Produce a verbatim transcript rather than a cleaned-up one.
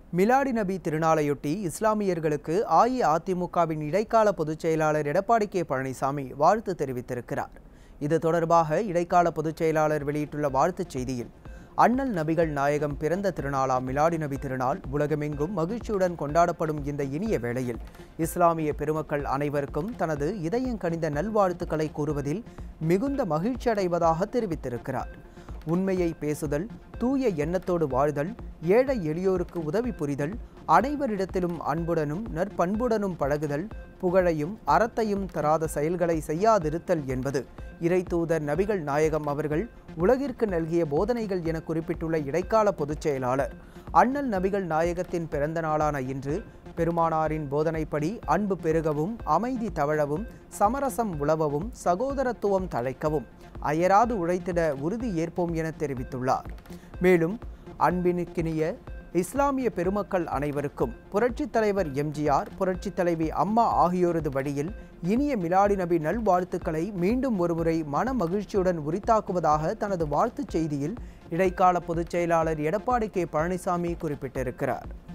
மிலாடி நபி திருநாளையொட்டி இஸ்லாமியர்களுக்கு அஇஅதிமுகவின் இடைக்கால பொதுச் செயலாளர் எடப்பாடி கே பழனிசாமி வாழ்த்து தெரிவித்திருக்கிறார். இது தொடர்பாக இடைக்கால பொதுச் செயலாளர் வெளியிட்டுள்ள வாழ்த்துச் செய்தியில், அண்ணல் நபிகள் நாயகம் பிறந்த திருநாளாம் மிலாடி நபி திருநாள் உலகமெங்கும் மகிழ்ச்சியுடன் கொண்டாடப்படும் இந்த இனிய வேளையில் இஸ்லாமிய பெருமக்கள் அனைவருக்கும் தனது இதயங்கனிந்த நல்வாழ்த்துக்களை கூறுவதில் மிகுந்த மகிழ்ச்சி அடைவதாக தெரிவித்திருக்கிறார். உண்மையை பேசுதல், தூய எண்ணத்தோடு வாழ்தல், ஏழை எளியோருக்கு உதவி புரிதல், அனைவரிடத்திலும் அன்புடனும் நற்பண்புடனும் பழகுதல், புகழையும் அறத்தையும் தராத செயல்களை செய்யாதிருத்தல் என்பது இறை தூதர் நபிகள் நாயகம் அவர்கள் உலகிற்கு நல்கிய போதனைகள் என குறிப்பிட்டுள்ள இடைக்கால பொதுச் செயலாளர், அண்ணல் நபிகள் நாயகத்தின் பிறந்த நாளான இன்று பெருமானாரின் போதனைப்படி அன்பு பெருகவும், அமைதி தவழவும், சமரசம் உலவவும், சகோதரத்துவம் தழைக்கவும் அயராது உழைத்திட உறுதி ஏற்போம் என தெரிவித்துள்ளார். மேலும் அன்பினுக்கினிய இஸ்லாமிய பெருமக்கள் அனைவருக்கும் புரட்சித் தலைவர் எம்ஜிஆர், புரட்சித் தலைவி அம்மா ஆகியோரது வழியில் இனிய மிலாடி நபி நல்வாழ்த்துக்களை மீண்டும் ஒருமுறை மன மகிழ்ச்சியுடன் உரித்தாக்குவதாக தனது வாழ்த்துச் செய்தியில் இடைக்கால பொதுச் செயலாளர் எடப்பாடி கே பழனிசாமி குறிப்பிட்டிருக்கிறார்.